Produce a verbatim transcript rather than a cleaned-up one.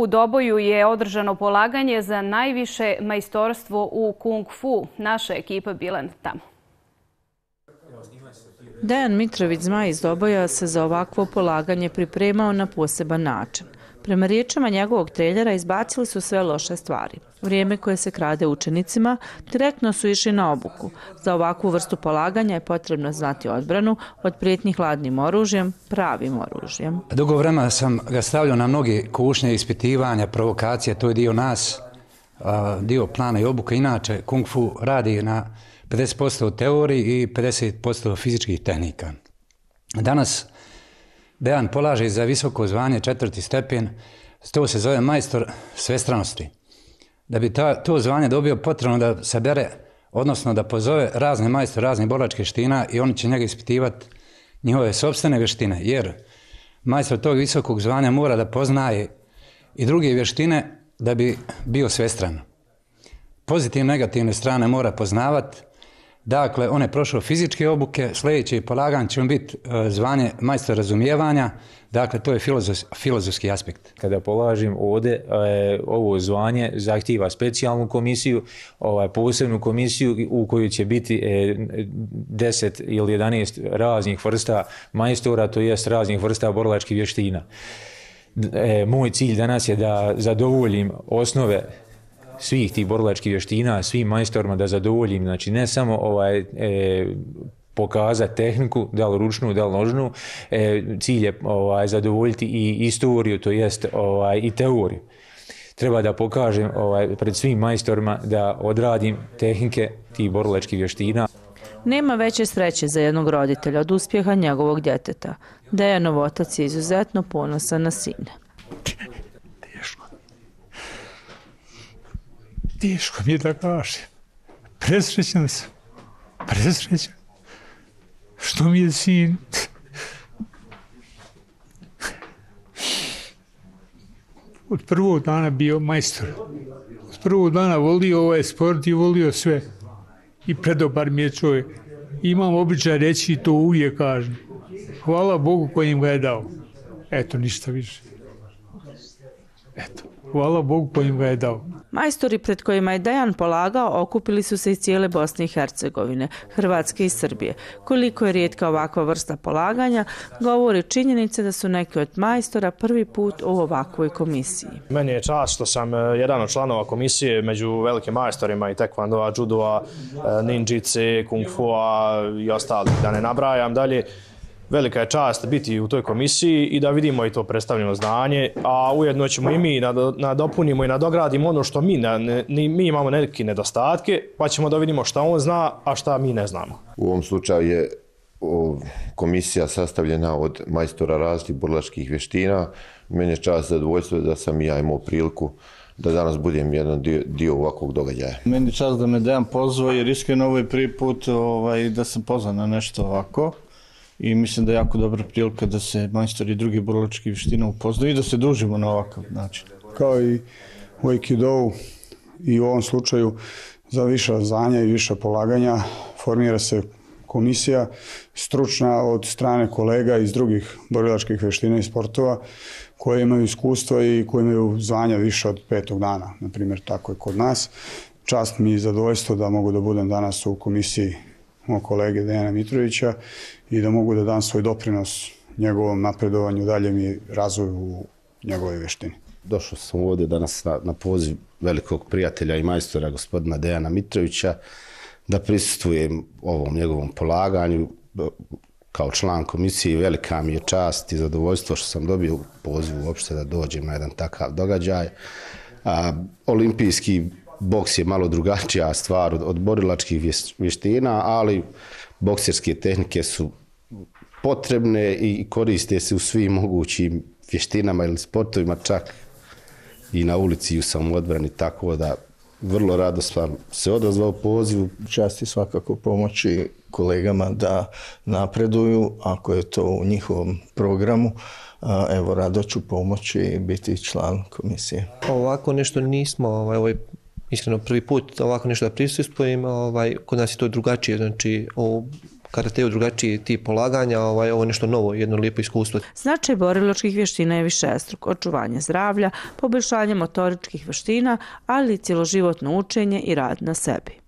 U Doboju je održano polaganje za najviše majstorstvo u kung fu. Naša ekipa bila tamo. Dejan Mitrović, zmaj iz Doboja, se za ovakvo polaganje pripremao na poseban način. Prema riječima njegovog trenera izbacili su sve loše stvari. Vrijeme koje se krade učenicima direktno su išli na obuku. Za ovakvu vrstu polaganja je potrebno znati odbranu od prijetnji hladnim oružjem, pravim oružjem. Dugo vremena sam ga stavljao na mnoge kušnje, ispitivanja, provokacije, to je dio nas, dio plana i obuka. Inače, kung fu radi na pedeset posto teoriji i pedeset posto fizičkih tehnika. Danas Dejan polaže za visoko zvanje četvrti stepen, to se zove majstor svestranosti. Da bi ta, to zvanje dobio, potrebno da sabere, odnosno da pozove razne majstore, razne borilačke vještina i oni će njega ispitivati njihove sopstvene vještine, jer majstor tog visokog zvanja mora da poznaje i druge vještine da bi bio svestran. Pozitivne, negativne strane mora poznavati. Dakle, on je prošao fizičke obuke, sljedeće polaganje će mu biti zvanje majstor razumijevanja, dakle, to je filozof, filozofski aspekt. Kada polažem ovdje, ovo zvanje zahtijeva specijalnu komisiju, ovaj, posebnu komisiju u kojoj će biti deset ili jedanaest raznih vrsta majstora, to jest raznih vrsta borilačkih vještina. Moj cilj danas je da zadovoljim osnove svih tih borilačkih vještina, svim majstorima da zadovoljim, znači ne samo ovaj, e, pokazati tehniku, da li ručnu, da li nožnu, e, cilj je ovaj, zadovoljiti i istoriju, to jest ovaj, i teoriju. Treba da pokažem ovaj, pred svim majstorima da odradim tehnike tih borilačkih vještina. Nema veće sreće za jednog roditelja od uspjeha njegovog djeteta. Dejanov otac je izuzetno ponosan na sina. Teško mi je da kažem. Presrećan sam. Presrećan. Što mi je sin? Od prvog dana bio majstor. Od prvog dana volio ovaj sport i volio sve. I predobar mi je čovjek. Imam običaj reći i to uvijek kažem. Hvala Bogu kojim ga je dao. Eto, ništa više. Eto. Hvala Bogu kojim ga je dao. Majstori pred kojima je Dejan polagao okupili su se iz cijele Bosne i Hercegovine, Hrvatske i Srbije. Koliko je rijetka ovakva vrsta polaganja, govori činjenica da su neki od majstora prvi put u ovakvoj komisiji. Meni je čast što sam jedan od članova komisije među velikim majstorima i tekvandoa, judoa, ninjice, kung fua i ostali, da ne nabrajam dalje. Velika je čast biti u toj komisiji i da vidimo i to predstavljeno znanje, a ujedno ćemo i mi nadopunimo i nadogradimo ono što mi, ne, mi imamo neke nedostatke, pa ćemo da vidimo šta on zna, a šta mi ne znamo. U ovom slučaju je komisija sastavljena od majstora različitih borilačkih vještina. Meni je čast zadovoljstvo da sam i ja imao priliku da danas budem jedan dio, dio ovakvog događaja. Meni je čast da me Dejan pozvao jer iskreno ovo je prvi put ovaj, da sam pozvan na nešto ovako. I mislim da je jako dobra prilika da se majstori i drugi borilačkih vještina upoznaju i da se družimo na ovakav način. Kao i u Aikidou i u ovom slučaju za viša znanja i viša polaganja formira se komisija stručna od strane kolega iz drugih borilačkih vještina i sportova koje imaju iskustva i koje imaju zvanja više od petog dana. Naprimjer, tako je kod nas. Čast mi i zadovoljstvo da mogu da budem danas u komisiji mog kolege Dejana Mitrovića i da mogu da dam svoj doprinos njegovom napredovanju, daljem i razvoju u njegovoj vještini. Došao sam ovdje danas na, na poziv velikog prijatelja i majstora gospodina Dejana Mitrovića da prisustvujem ovom njegovom polaganju kao član komisije. Velika mi je čast i zadovoljstvo što sam dobio poziv uopšte da dođem na jedan takav događaj. A, olimpijski boks je malo drugačija stvar od, od borilačkih vještina, ali bokserske tehnike su potrebne i koriste se u svim mogućim vještinama ili sportovima, čak i na ulici u samoodbrani, tako da vrlo rado sam se odazvao pozivu. Čast je svakako pomoći kolegama da napreduju, ako je to u njihovom programu. Evo, rado ću pomoći i biti član komisije. Ovako nešto nismo, ovaj, ovaj, iskreno prvi put ovako nešto da prisustvujem, ovaj, kod nas je to drugačije, znači o karateu drugačiji tip polaganja, ovaj, ovo je nešto novo, jedno lijepo iskustvo. Značaj borilačkih vještina je višestruk, očuvanje zdravlja, poboljšanje motoričkih vještina, ali i cjeloživotno učenje i rad na sebi.